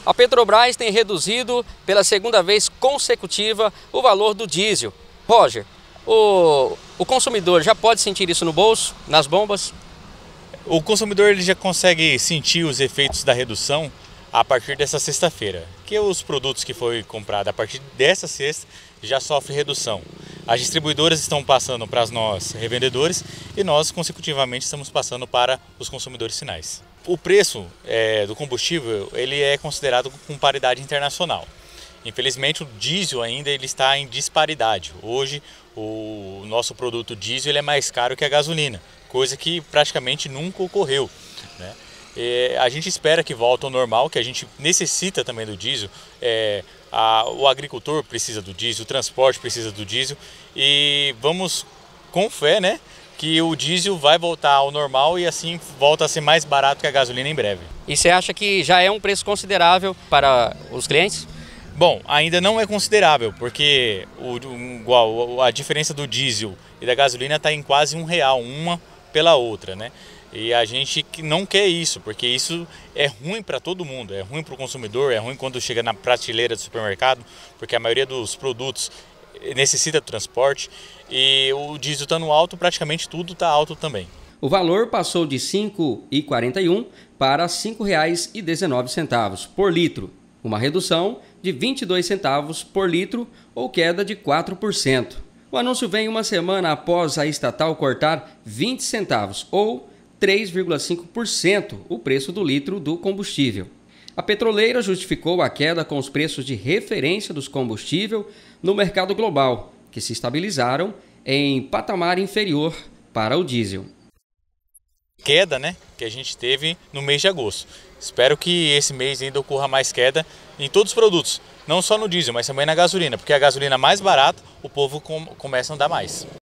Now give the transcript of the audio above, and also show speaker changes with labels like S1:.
S1: A Petrobras tem reduzido pela segunda vez consecutiva o valor do diesel. Roger, o consumidor já pode sentir isso no bolso, nas bombas?
S2: O consumidor ele já consegue sentir os efeitos da redução a partir dessa sexta-feira, que os produtos que foi comprado a partir dessa sexta já sofrem redução. As distribuidoras estão passando para nós revendedores e nós consecutivamente estamos passando para os consumidores finais. O preço do combustível ele é considerado com paridade internacional. Infelizmente o diesel ainda ele está em disparidade. Hoje o nosso produto diesel ele é mais caro que a gasolina, coisa que praticamente nunca ocorreu, né? A gente espera que volte ao normal, que a gente necessita também do diesel. O agricultor precisa do diesel, o transporte precisa do diesel e vamos com fé, né, que o diesel vai voltar ao normal e assim volta a ser mais barato que a gasolina em breve.
S1: E você acha que já é um preço considerável para os clientes?
S2: Bom, ainda não é considerável, porque a diferença do diesel e da gasolina está em quase R$1, uma pela outra, né? E a gente não quer isso, porque isso é ruim para todo mundo, é ruim para o consumidor, é ruim quando chega na prateleira do supermercado, porque a maioria dos produtos necessita de transporte e o diesel estando alto, praticamente tudo está alto também.
S1: O valor passou de R$ 5,41 para R$ 5,19 por litro, uma redução de 22 centavos por litro ou queda de 4%. O anúncio vem uma semana após a estatal cortar 20 centavos ou 3,5% o preço do litro do combustível. A petroleira justificou a queda com os preços de referência dos combustíveis no mercado global, que se estabilizaram em patamar inferior para o diesel.
S2: Queda, né, que a gente teve no mês de agosto. Espero que esse mês ainda ocorra mais queda em todos os produtos, não só no diesel, mas também na gasolina, porque a gasolina mais barata o povo começa a andar mais.